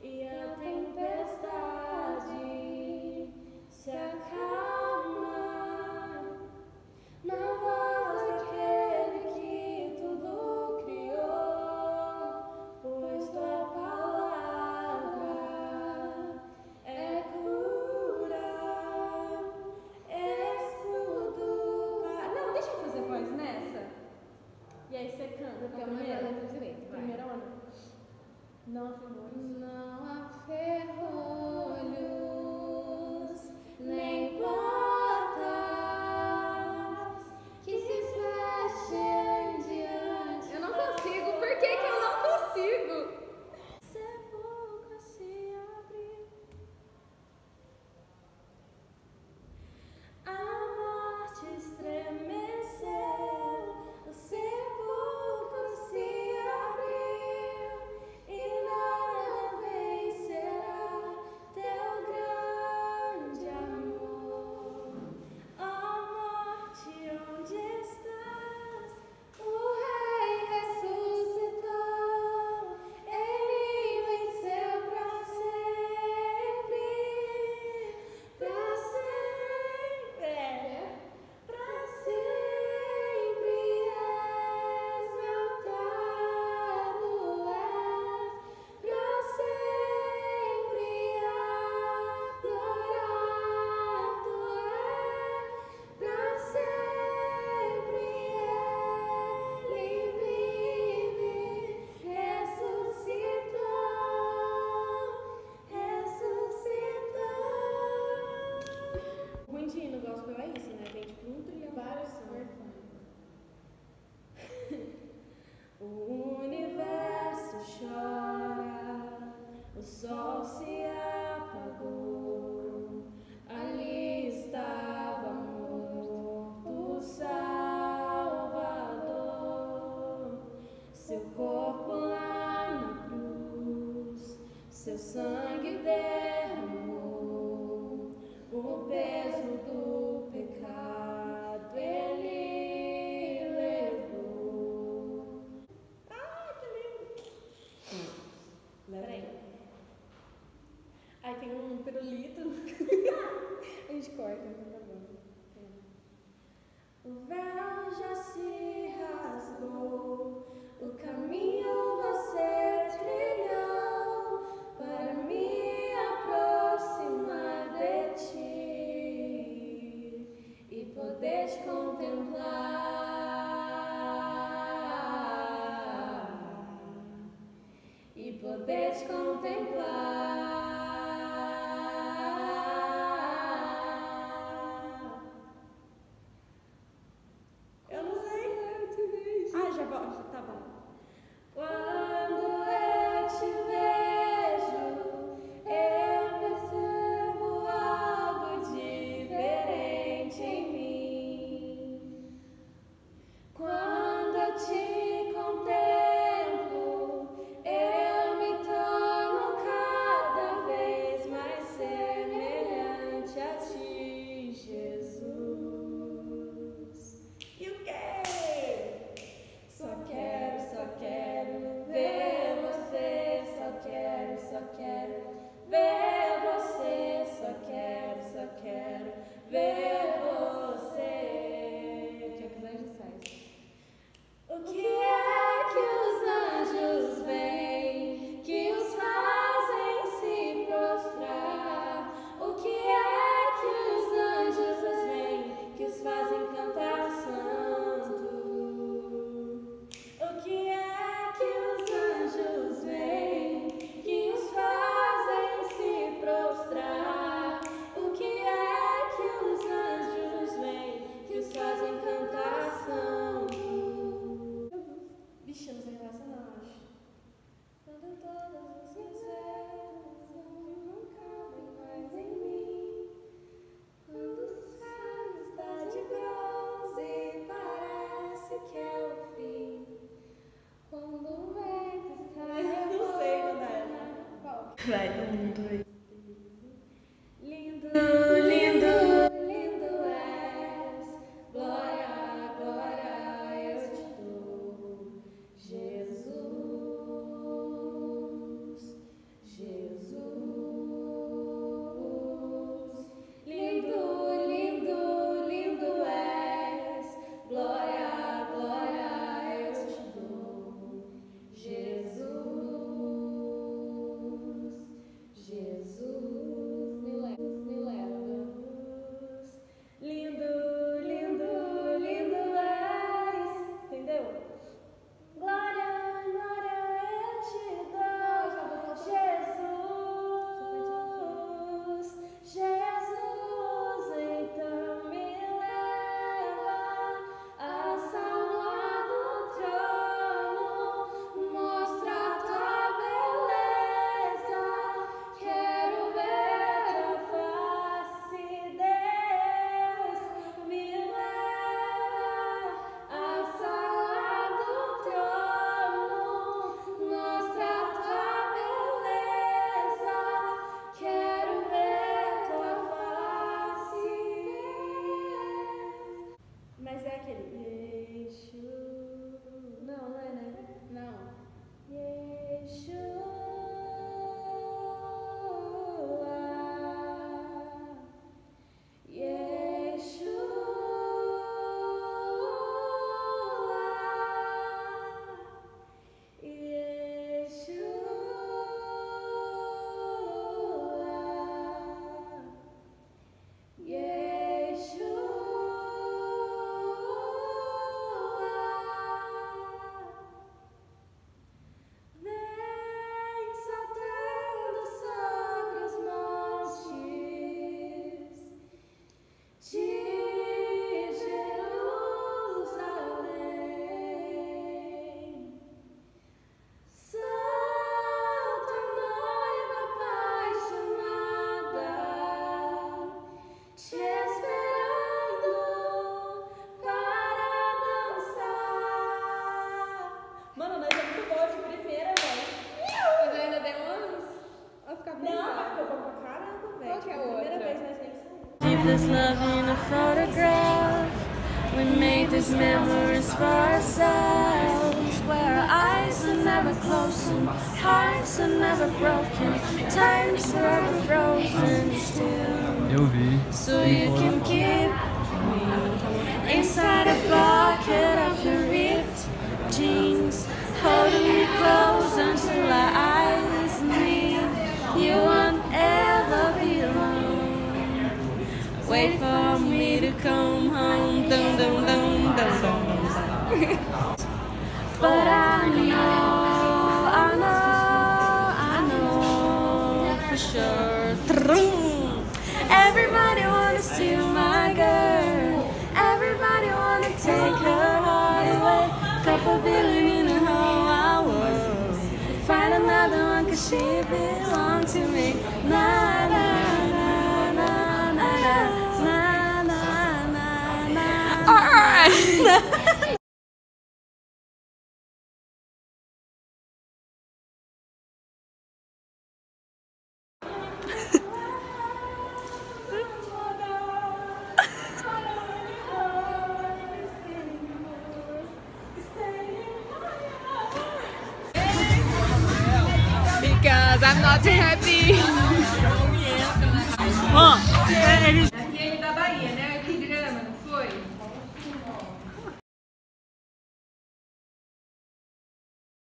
e a tempestade se acalma na voz daquele que tudo criou, pois tua palavra é cura, escudo. Não, deixa eu fazer voz nessa. E aí você canta. Porque é uma letra direito. Primeira onda. Não há ferrolhos. Não há ferrolhos, nem portas que se fechem diante. Eu não consigo. Por que que eu não consigo? Sepulcro se abre, a morte estremeceu, o sepulcro se abriu e nada vencerá teu grande amor. Ó morte, onde estás? O Rei ressuscitou, Ele venceu para sempre, para sempre, para sempre exaltado és, para sempre adorado és, para sempre Ele vive, ressuscitou. O ruim de ir no gospel é isso, né? Tem tipo 1 trilhão de Vários versões. são. O universo chora, o sol se apagou, ali estava morto o Salvador, seu corpo lá na cruz, seu sangue derramou, o peso do pecado ele levou. Ah, que lindo! Peraí. Aí tem um pirulito. A gente corta, não tem problema. O véu já se rasgou, o caminho você trilhou para me aproximar de ti e poder te contemplar, e poder te contemplar. Eu não sei. Ah, já volto, tá bom. Quando eu te vejo, eu percebo algo diferente em mim. Quando eu te contemplo, eu me torno cada vez mais semelhante a ti, Jesus. E o quê? Só quero ver você, só quero ver você, só quero ver você. O que é que os anjos veem que os fazem se prostrar? O que é que os anjos veem que os fazem cantar santo? O que é que os anjos veem que os fazem se prostrar? O que é que os anjos veem que os fazem cantar santo? Vixe, eu não sei relação não, acho. Quando todas as reservas não cabem mais em mim, quando o céu está de bronze parece que é o fim, quando o vento está não sei quando é. Vai, 1, 2. Lindo, lindo, lindo és, glória, glória eu te dou, Jesus, Jesus. this love in a photograph. We made these memories for ourselves, where our eyes are never closing, hearts are never broken, time's forever frozen still. Eu vi. So you can keep me inside a pocket of your ripped jeans, holding me close until our eyes meet. You won't ever be alone. Wait for me to come home. Dum dum dum dum dum. But I know for sure. Everybody wanna steal my girl. Everybody wanna take her heart away. Couple billion in a whole world. Find another one 'cause she belongs to me. Na na na na na na na na na. Alright. Because I'm not happy. Ó, eles